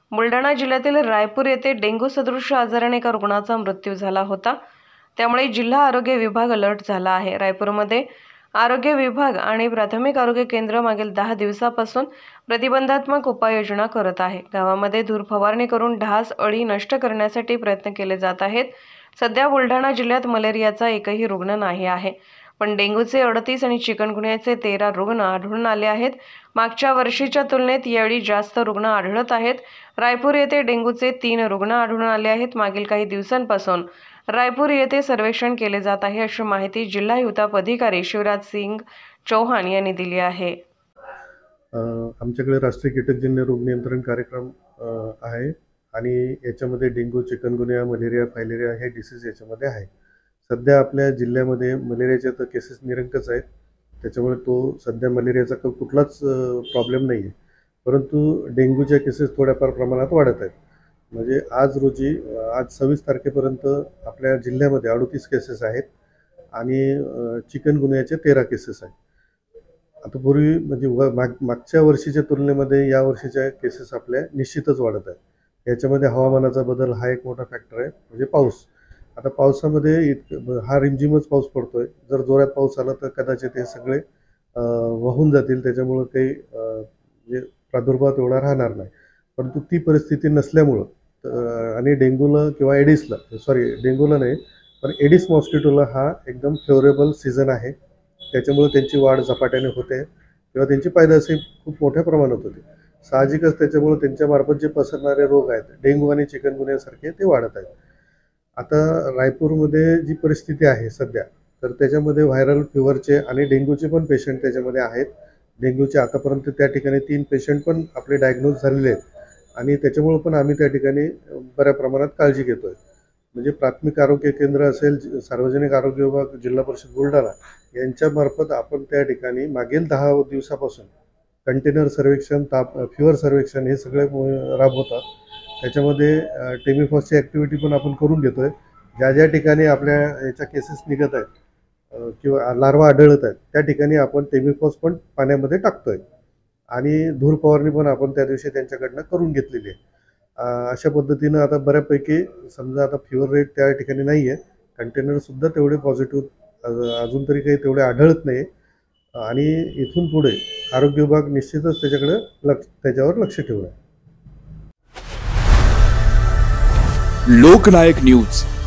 बुलढाणा जिल्ह्यातील रायपूर येथे डेंग्यू सदृश आजाराने एका रुग्णाचा मृत्यू झाला होता। त्यामुळे जिल्हा आरोग्य विभाग अलर्ट झाला आहे। रायपूरमध्ये आरोग्य विभाग आणि प्राथमिक आरोग्य केंद्र मागील 10 दिवसापासून प्रतिबंधात्मक उपाययोजना करत आहे। गावामध्ये धूर फवारणी करून ढास अळी नष्ट करण्यासाठी प्रयत्न केले जात आहेत। सध्या बुलढाणा जिल्ह्यात मलेरियाचा एकही रुग्ण नाही आहे, पण डेंग्यूचे 38 आणि चिकनगुन्याचे 13 रुग्ण आढळून आले आहेत। मागच्या वर्षीच्या तुलनेत यावेळी जास्त रुग्ण आढळत आहेत। रायपूर येथे डेंग्यूचे 3 रुग्ण आढळून आले आहेत। मागील काही दिवसांपासून रायपूर येथे सर्वेक्षण केले जात आहे, अशी माहिती जिल्हा युताप अधिकारी शिवराज सिंग चौहान यांनी दिली आहे। आमच्याकडे राष्ट्रीय कीटकजन्य रोग नियंत्रण कार्यक्रम आहे आणि याच्यामध्ये डेंग्यू, चिकनगुनिया, मलेरिया, फायलेरिया हे डिसीज याच्यामध्ये आहे। सध्या आपल्या जिल्ह्यामध्ये मलेरियाचे तर केसेस निरंकच आहेत, त्याच्यामुळे तो सध्या मलेरियाचा कुठलाच प्रॉब्लेम नाही आहे। परंतु डेंग्यूच्या केसेस थोड्याफार प्रमाणात वाढत आहेत। म्हणजे आज 26 तारखेपर्यंत आपल्या जिल्ह्यामध्ये 38 केसेस आहेत आणि चिकनगुनियाचे 13 केसेस आहेत। आता पूर्वी म्हणजे मागच्या वर्षीच्या तुलनेमध्ये या वर्षीच्या केसेस आपल्या निश्चितच वाढत आहेत। याच्यामध्ये हवामानाचा बदल हा एक मोठा फॅक्टर आहे, म्हणजे पाऊस। आता पावसामध्ये हा रिमझिमच पाऊस पडतोय। जर जोरात पाऊस आला तर कदाचित हे सगळे वाहून जातील, त्याच्यामुळे काही म्हणजे प्रादुर्भाव एवढा राहणार नाही। परंतु ती परिस्थिती नसल्यामुळं आणि डेंग्यूला किंवा डेंग्यूला नाही पण एडिस मॉस्किटोला हा एकदम फेवरेबल सीझन आहे। त्याच्यामुळे त्यांची वाढ झपाट्याने होते किंवा त्यांची पैदासही खूप मोठ्या प्रमाणात होते। साहजिकच त्याच्यामुळे त्यांच्यामार्फत जे पसरणारे रोग आहेत, डेंग्यू आणि चिकनगुन्यासारखे, ते वाढत आहेत। आता रायपूरमध्ये जी परिस्थिती आहे सध्या, तर त्याच्यामध्ये व्हायरल फिवरचे आणि डेंग्यूचे पण पेशंट त्याच्यामध्ये आहेत। डेंग्यूचे आतापर्यंत त्या ठिकाणी 3 पेशंट पण आपले डायग्नोज झालेले आहेत आणि त्याच्यामुळे पण आम्ही त्या ठिकाणी बऱ्या प्रमाणात काळजी घेतोय। म्हणजे प्राथमिक आरोग्य केंद्र असेल, सार्वजनिक आरोग्य विभाग, जिल्हा परिषद बुलढाणा यांच्यामार्फत आपण त्या ठिकाणी मागील 10 दिवसापासून कंटेनर सर्वेक्षण, फिवर सर्वेक्षण हे सगळे राबवतात। त्याच्यामध्ये टेमिफॉसची ॲक्टिव्हिटी पण आपण करून घेतोय। ज्या ज्या ठिकाणी आपल्या याच्या केसेस निघत आहेत किंवा लार्वा आढळत आहेत, त्या ठिकाणी आपण टेमिफॉस पण पाण्यामध्ये टाकतोय आणि धूर फवारणी पण आपण त्या दिवशी त्यांच्याकडनं करून घेतलेली आहे। अशा पद्धतीनं आता बऱ्यापैकी समजा आता फिवर रेट त्या ठिकाणी नाही आहे, कंटेनरसुद्धा तेवढे पॉझिटिव्ह अजून तरी काही तेवढे आढळत नाही आणि इथून पुढे आरोग्य विभाग निश्चितच त्याच्यावर लक्ष ठेवणार। लोकनायक न्यूज।